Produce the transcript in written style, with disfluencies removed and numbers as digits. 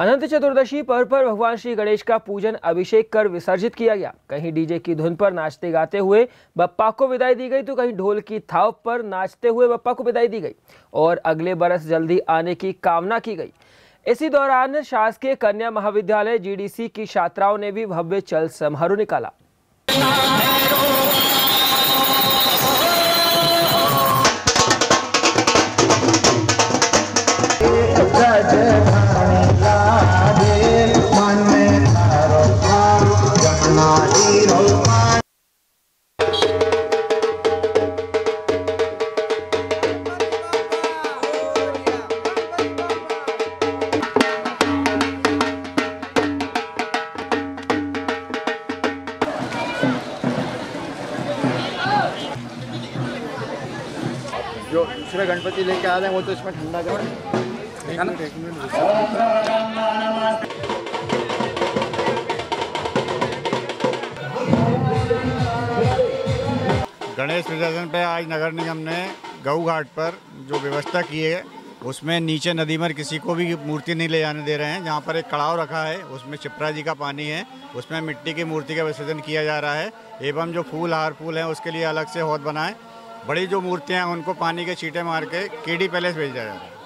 अनंत चतुर्दशी पर्व पर भगवान श्री गणेश का पूजन अभिषेक कर विसर्जित किया गया। कहीं डीजे की धुन पर नाचते गाते हुए बप्पा को विदाई दी गई तो कहीं ढोल की थाप पर नाचते हुए बप्पा को विदाई दी गई और अगले बरस जल्दी आने की कामना की गई। इसी दौरान शासकीय कन्या महाविद्यालय जीडीसी की छात्राओं ने भी भव्य चल समारोह निकाला। जो दूसरे गणपति लेके आ रहे हैं वो तो इसमें ठंडा कर गणेश विसर्जन पे आज नगर निगम ने गऊ घाट पर जो व्यवस्था की है उसमें नीचे नदी में किसी को भी मूर्ति नहीं ले जाने दे रहे हैं। जहाँ पर एक कड़ाव रखा है उसमें शिप्रा जी का पानी है, उसमें मिट्टी की मूर्ति का विसर्जन किया जा रहा है एवं जो फूल हार फूल हैं उसके लिए अलग से हौद बनाए। बड़ी जो मूर्तियाँ हैं उनको पानी के छींटे मार के केडी पैलेस भेजा जा रहा है।